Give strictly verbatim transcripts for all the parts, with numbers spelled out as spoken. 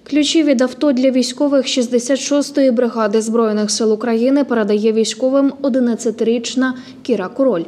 Ключі від авто для військових шістдесят шостої бригади Збройних сил України передає військовим одинадцятирічна Кіра Король.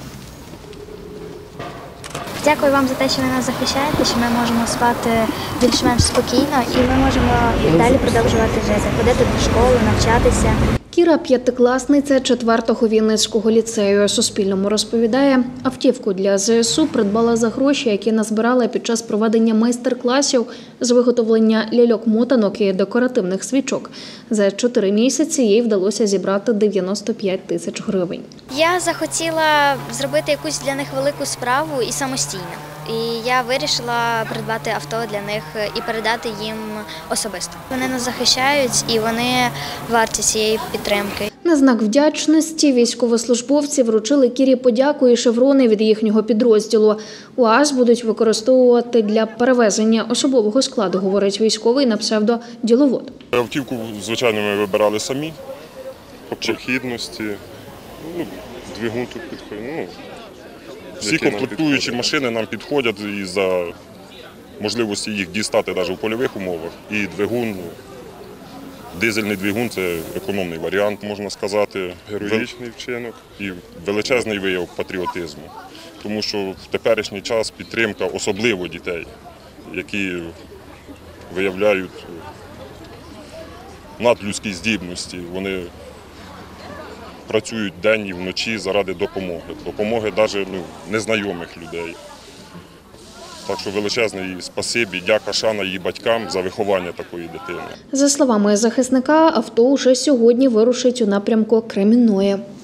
Дякую вам за те, що ви нас захищаєте, що ми можемо спати більш-менш спокійно і ми можемо далі продовжувати жити, ходити до школи, навчатися. Кіра – п'ятикласниця четвертого Вінницького ліцею. Суспільному розповідає, автівку для ЗСУ придбала за гроші, які назбирала під час проведення майстер-класів з виготовлення ляльок-мотанок і декоративних свічок. За чотири місяці їй вдалося зібрати дев'яносто п'ять тисяч гривень. Я захотіла зробити якусь для них велику справу і самостійно. І я вирішила придбати авто для них і передати їм особисто. Вони нас захищають і вони варті цієї підтримки. На знак вдячності військовослужбовці вручили Кірі подяку і шеврони від їхнього підрозділу. УАЗ будуть використовувати для перевезення особового складу, говорить військовий на псевдо «Діловод». Автівку, звичайно, ми вибирали самі, по прохідності, ну, двигун тут підходить. Ну, всі комплектуючі машини нам підходять із-за можливості їх дістати навіть у польових умовах. І двигун, дизельний двигун – це економний варіант, можна сказати. Героїчний вчинок і величезний вияв патріотизму. Тому що в теперішній час підтримка, особливо дітей, які виявляють надлюдські здібності, вони працюють день і вночі заради допомоги. Допомоги навіть ну, незнайомих людей. Так що величезне їй спасибі, дяка, шана її батькам за виховання такої дитини. За словами захисника, авто уже сьогодні вирушить у напрямку Кремінної.